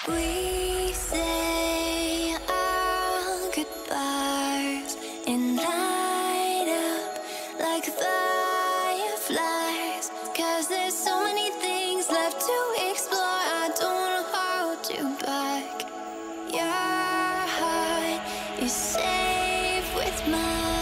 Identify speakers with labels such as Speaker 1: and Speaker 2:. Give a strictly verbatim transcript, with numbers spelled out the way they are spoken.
Speaker 1: We say our goodbyes and light up like fireflies, 'cause there's so many things left to explore. I don't wanna hold you back. Your heart is safe with mine.